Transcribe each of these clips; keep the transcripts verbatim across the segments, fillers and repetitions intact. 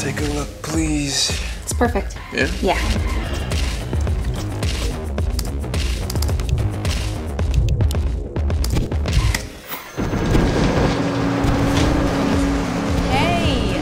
Take a look, please. It's perfect. Yeah? Yeah. Hey!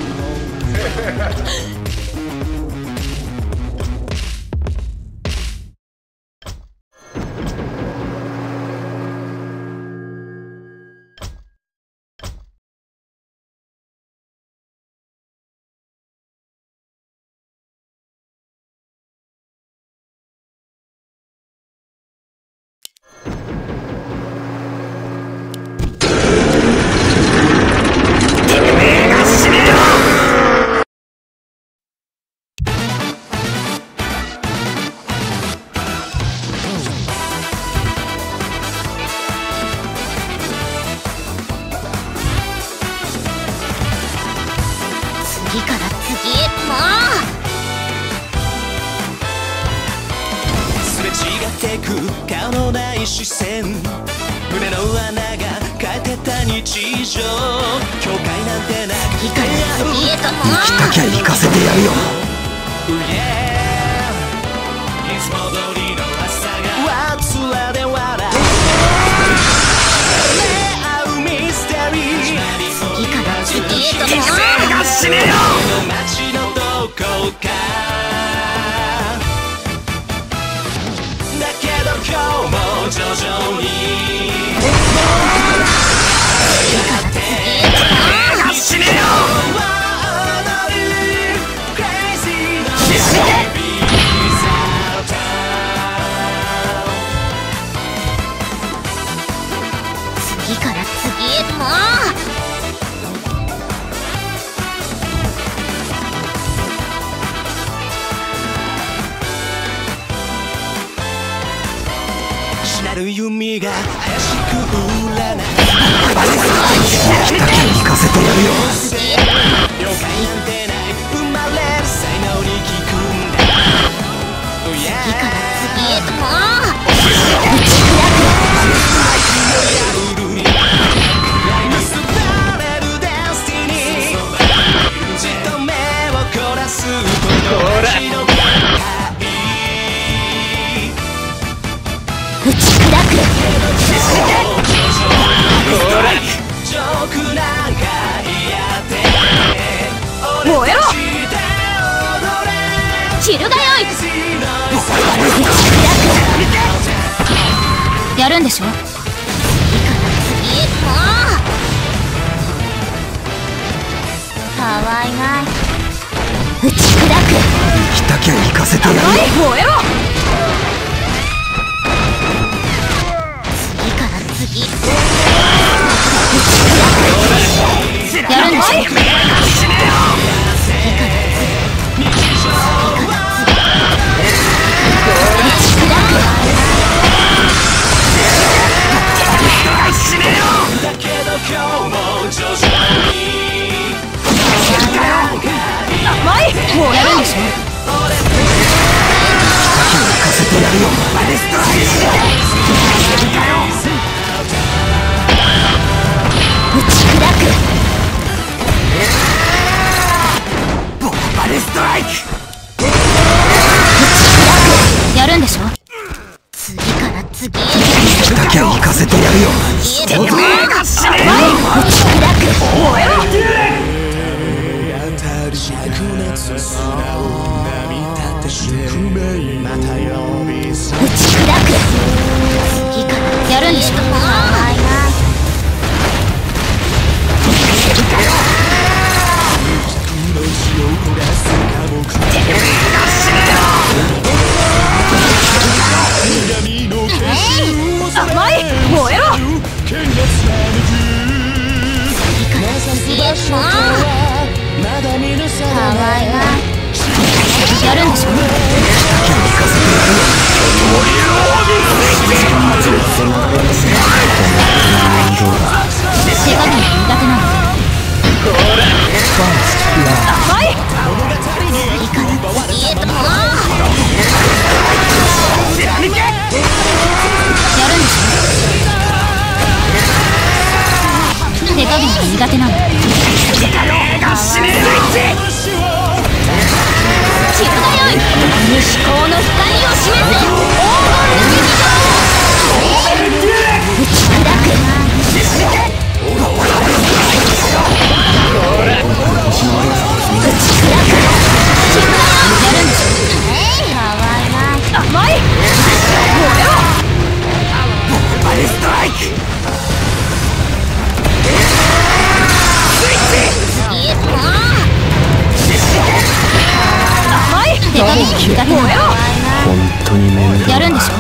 苦手なの。 本当に面倒だ。 やるんでしょ。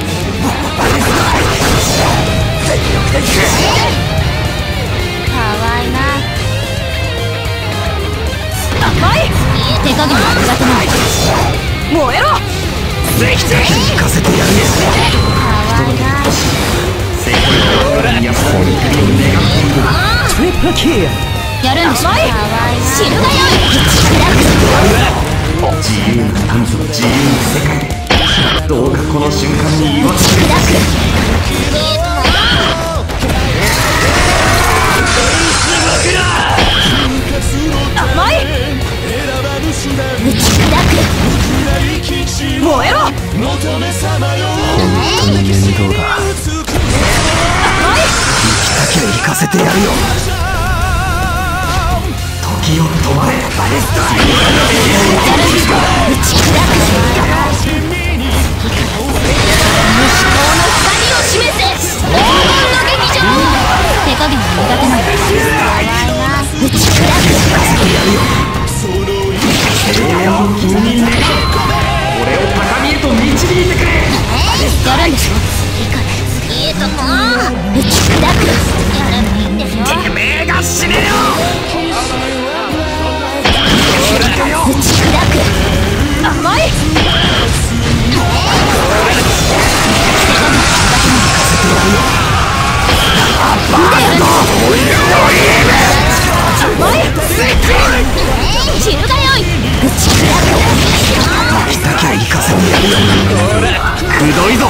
かわいな。甘い。手加減が苦手なの。燃えろ。 ぜひぜひ行かせてやるよ。 かわいな。 本当に願っている。トリプルキル。 やるんでしょ。かわいな。死ぬがよい。 自由な民族、自由な世界。どうかこの瞬間に言わせてください。 甘い。打ち砕く。燃えろ。 本当に面倒だ。 甘い。 生きたきゃ行かせてやるよ。時を止まれ。バレスト。 やるんでしょ。打ち砕く。無思考の光を示せ。黄金の劇場。手加減が苦手なの。打ち砕く。 行かせてやるよ。永遠の君に願う。俺を高みへと導いてくれ。 やるんでしょ。次から次へともう打ち砕く。やればいいんでしょ。 てめえが死ねよ。 打ち砕く。甘い。甘い。散るがよい。打ち砕く。 生きたきゃ行かせてやるよ。くどいぞ。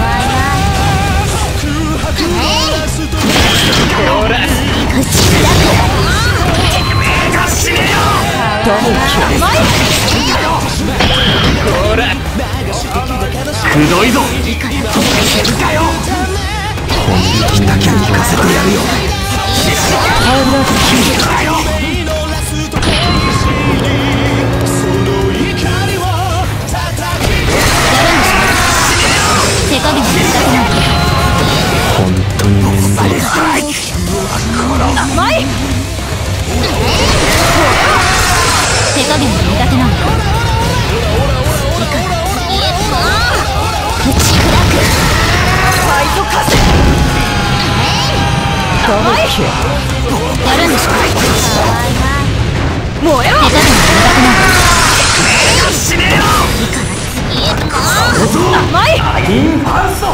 打ち砕く。 てめえが死ねよ。 甘い。 くどいぞ。生きたきゃ行かせてやるよ。 手加減が苦手なの。 本当に面倒だ。 甘い。手加減が苦手なの。打ち砕く。ファイトカセ。甘い。やるんでしょ。燃えろ。手加減が苦手なの。 死ねよ。 甘い。 インファースト。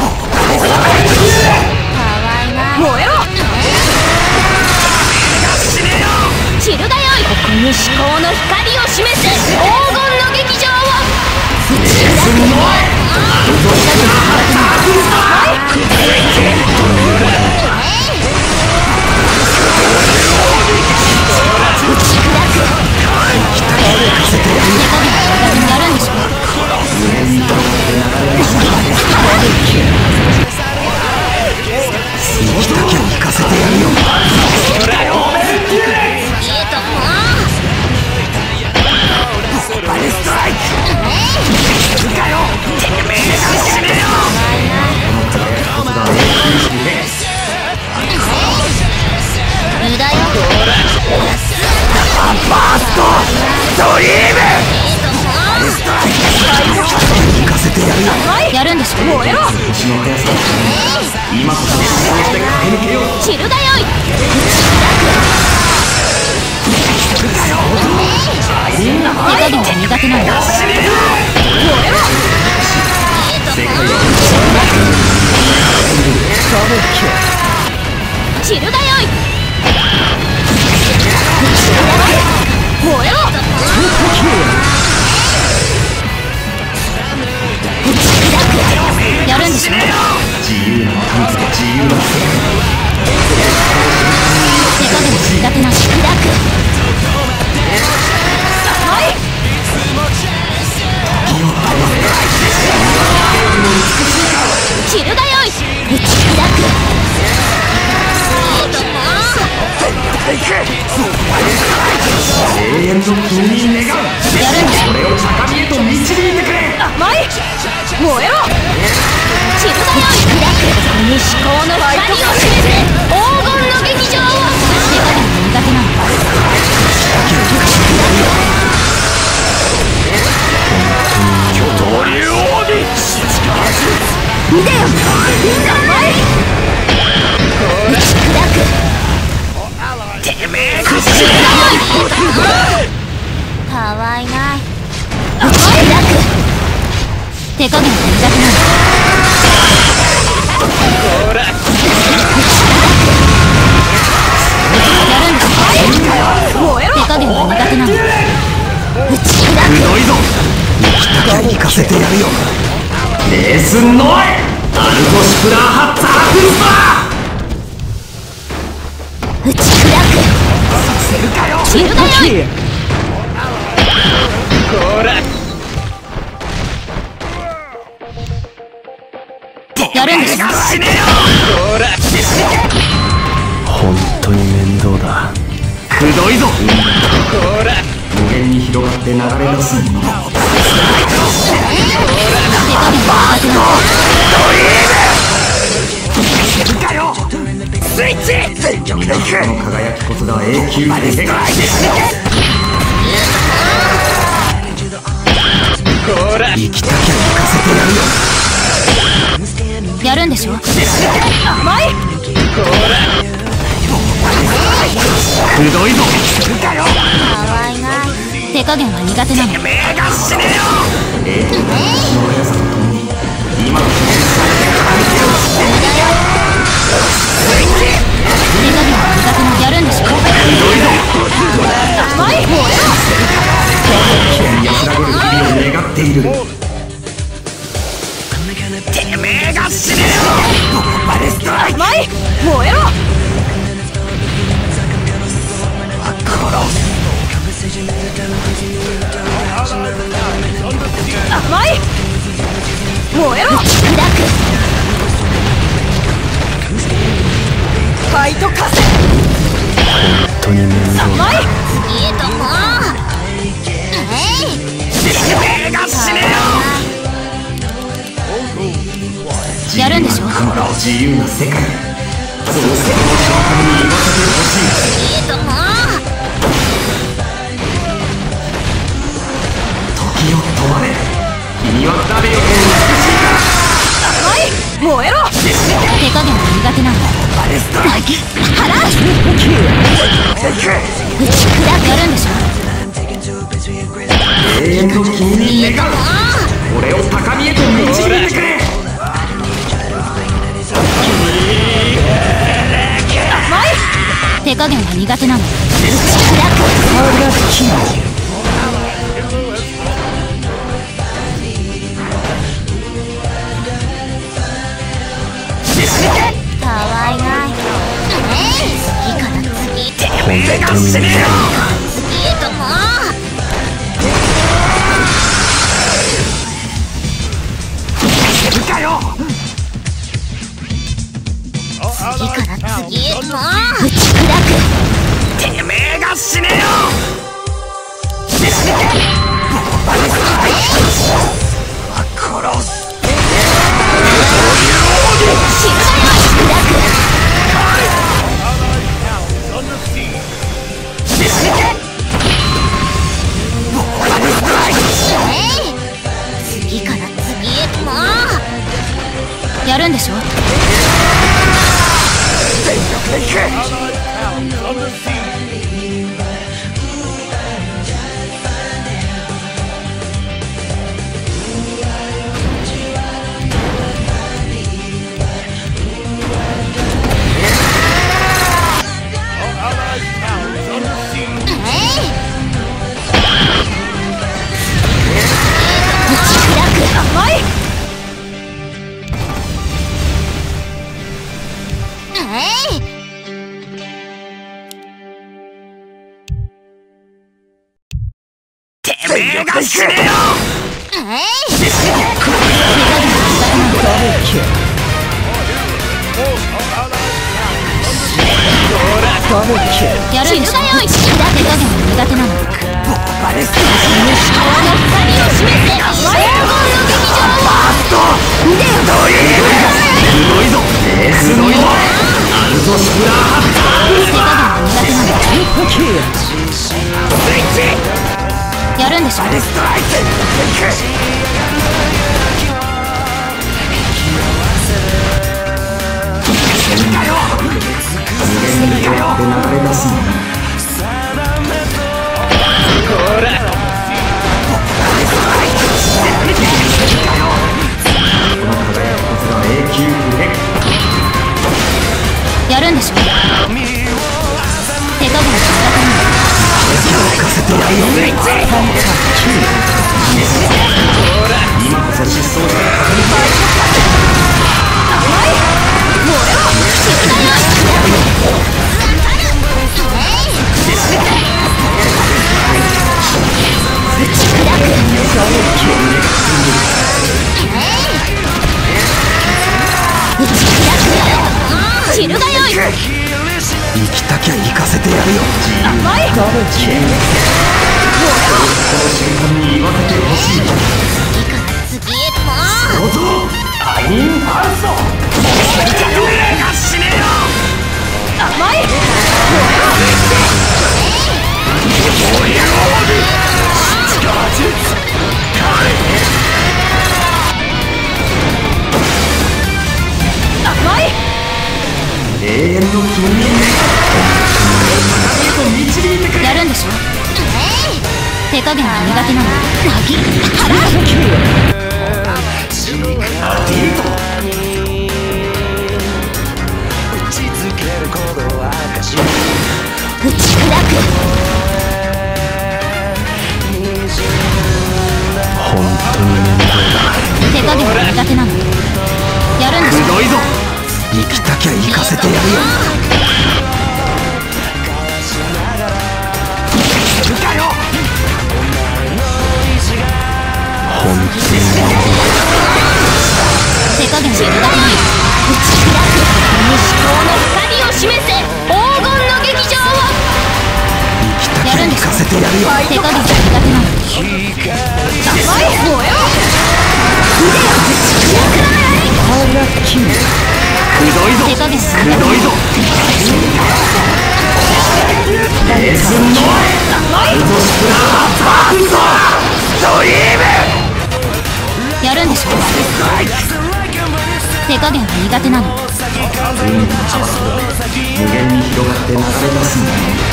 燃えろ。散るがよい。ここに思考の光を示せ。黄金の劇場を打ち砕く。やるんでしょ。燃えろ。 今こそして駆け抜けよう。 散るがよい。手加減が苦手なんだ。燃えろ。散るがよい。燃えろ。やるんでしょ。 自由な民族、自由な世界。 手加減が苦手なし砕く。はい。散るがよい。打ち砕く。 永遠の君に願う。 やるんでしょ。 それを高みへと導いてくれ。 甘い。燃えろ。散るがよい。砕く。に思考の光を示せ。黄金の劇場を。手加減が苦手なの。打ち砕く。 手加減が苦手なの。 ほらやるんだ。燃えろ。手加減が苦手なの。打ち砕く。 くどいぞ。生きたか行かせてやるよ。レースノイアルゴシュプラーハッツァーフルス打ち砕く。 させるかよ。 散るがよい。 ほらやるんでしょ。 死ねよ。ほら本当に面倒だ。くどいぞ。ほら無限に広がって流れ出すもの。スイッチ。源の輝きこそが永久に世界。ほら生きたきゃ行かせてやるよ。 やるんでしょ。甘い。 ほらくどいぞ。 手加減が苦手なの。 てめえが死ねよ。ええの速さとともに今の手加減が苦手なの。やるんでしょ。 くどいぞ。 甘い。燃えろ。 安らぐる日々を願っている。てめえが死ねよ。バレストライク。 甘い。燃えろ。 殺す。 甘い。燃えろ。打ち砕く。ファイトカセ。 本当に面倒だ。 甘い。いいとこ。 てめえが死ねよ。 やるんでしょ。 この自由な世界。そうしてこの瞬間に言わせてほしい。 いいとこ。 時を止まれ。君は誰よりも美しいから。 甘い。燃えろ。手加減が苦手なの。 バレストライク。 腹。打ち砕く。やるんでしょ。 永遠の君に願う。俺を高みへと導いてくれ。 手加減が苦手なの。打ち砕く。かわいない。次から次。 てめえが死ねよ。 いいとこ。 いるかよ。 次から次へと。打ち砕く。 てめえが死ねよ。殺す。 死ぬがよ。砕く。次から次へと。やるんでしょ。 全力でいく。てめえが死ねよ。 やるんでしょ。手加減が苦手なの。 バレスト思考の光を示せ。黄金の劇場。 ファースト。ひどいぞ。レースノイアルゴシュプラーハッツァーフルス手加減が苦手なの。 スイッチ。 やるんでしょ。 バレストライク。無限に変わって流れ出すもの。ほら。バレストライク。 今こそ失踪した風に知るがよい。 生きたきゃ行かせてやるよ。 甘い。 この瞬間に言わせてほしい。 次へとも。 どうぞアインファースト。俺が死ねよ。 甘い。甘い。 永遠の君に導いてくれ。 やるんでしょ。手加減が苦手なの。なぎ腹アディート。 打ち砕く。 本当に面倒だ。 手加減が苦手なの。やるんでしょ。 ひどいぞ。 生きたきゃ行かせてやるよ。本当に面倒だ。 手加減が苦手なの。打ち砕く。西高の光を示せ。黄金の劇場を。 生きたきゃ行かせてやるよ。 手加減が苦手なの。甘い。燃えろ。腕を打ち砕くな。 くどいぞ。 手加減がくどいぞ。レースのアルトスプラーバーンゾドリーム。 やるんでしょ。手加減が苦手なの。 海の幅無限に広がって流れ出すんだね。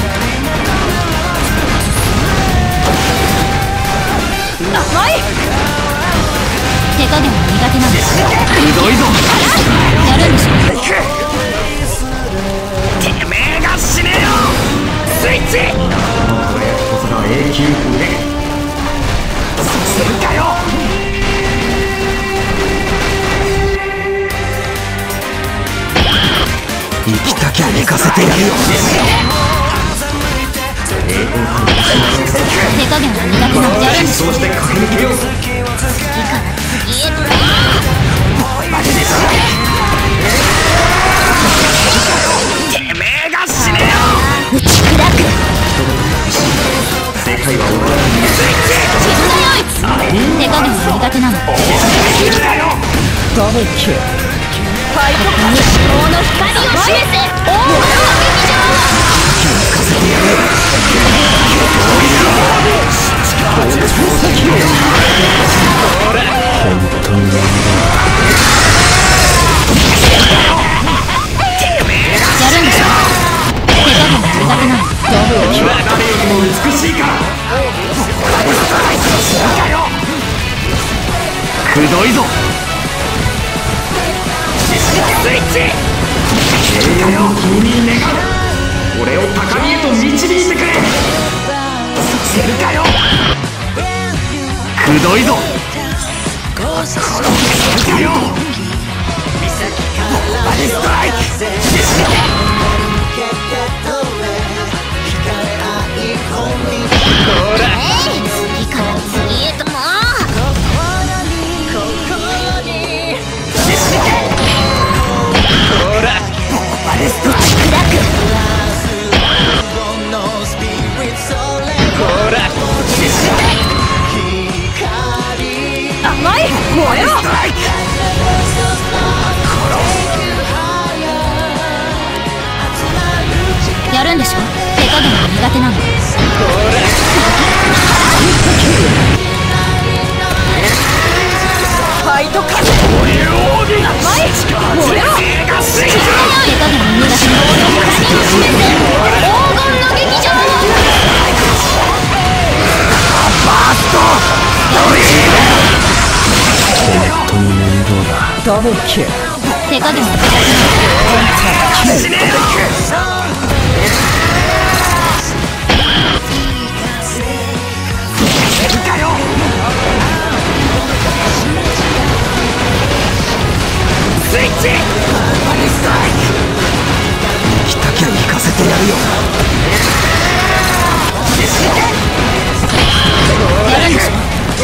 甘い。手加減が苦手なの。 くどいぞ。 やるんでしょ。 てめえが死ねよ。スイッチ。この輝きこそが永久不変。させるかよ。 生きたきゃ行かせてやるよ。 手加減が苦手なの。やるんでしょ。 そうして駆け抜けよう。 次から次へと。 てめえが死ねよ。 打ち砕く。 世界は俺らにスイッチ。 自分がよい。手加減が苦手なの。 ダメキル。 西高の光を示せ。黄金の劇場を。 本当に面倒だ。 やるんでしょ。手加減が苦手なの。 君は誰よりも美しいから。くどいぞ。スイッチ。永遠の君に願う。俺を高みへと導いてくれ。させるかよ。くどいぞ。殺すかよ。バリストライク。ほら。 次から次へとも。 ほら。バリストライク。 砕く。 ほら。 甘い。燃えろ。やるんでしょ。手加減が苦手なの。ファイトカット。甘い。燃えろ。手加減が苦手なの。光を示せ。黄金の劇場を。 バーストドリー本当に面倒だ。ダメキル。 手加減が苦手なの。 死ねえ。 せてやるよ。 やるんでしょ。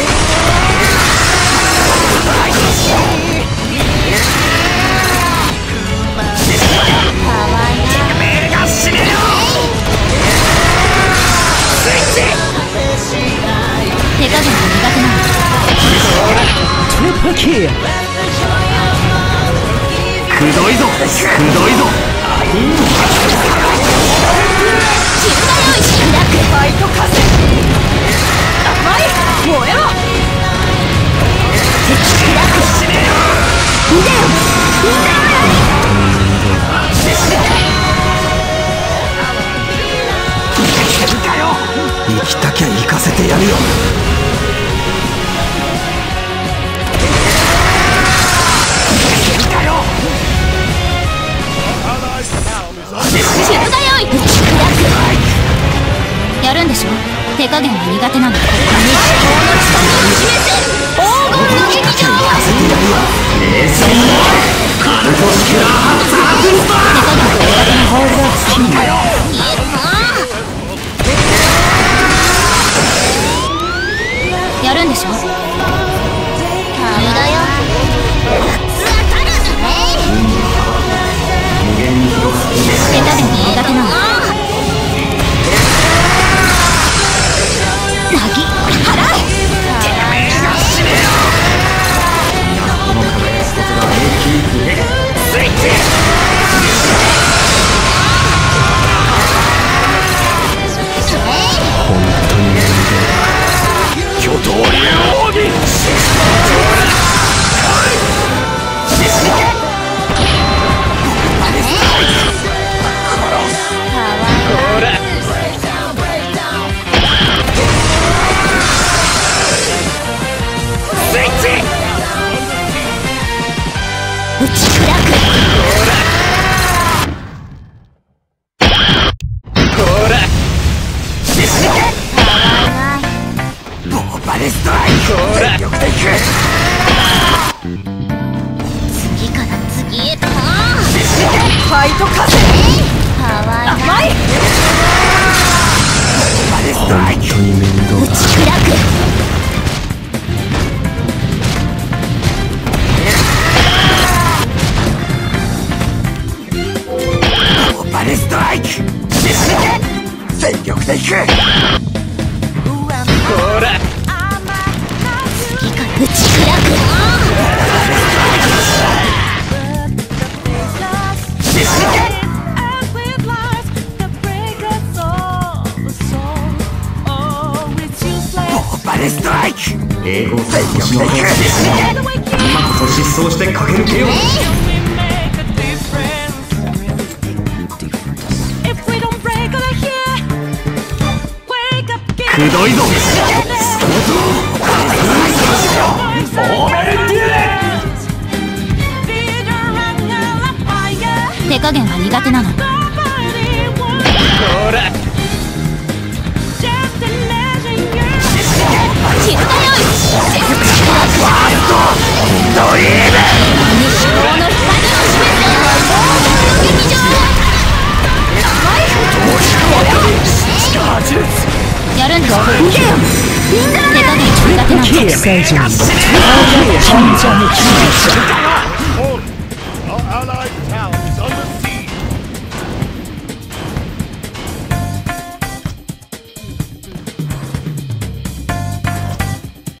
手加減が苦手なの。 トリプルキル。 くどいぞくどいぞ。 チルダよいし開くファイト風。甘い燃えろ。敵開く死ねよ。見てよ見てよ。 生きたきゃ生かせてやるよ。 チルダよい打ち砕く。やるんでしょ。手加減が苦手なの。ここに至高の力を示せ。黄金の劇場を。 冷静にカルトスキュラーハッツアークスター。 手加減が苦手なホールドスキンだよ。やるんでしょ。無駄よ。手加減が苦手なの。なぎ払え。てめえが死ねよ。 この輝くことが永久不変。ついて本当に面倒だ。 巨頭両義。 打ち砕く。 ほらボーバレストライク。全力でいく。 次から次へと。ファイト風。甘い。 バレストライク。 本当に面倒だ。 打ち砕く。 バレストライク。全力でいく。ほら次から打ち砕く。 バレストライク。英語全力でいく。今こそ失踪して駆け抜けよう。くどいぞ。 手加減が苦手なの。 ほらチルダよい。 ワールドドリーム。 至高の光を示せ。黄金の劇場を。やるんでしょ。手加減が苦手なの。 キルセージに。 死ねよ。 賢者の気持ち。 All allied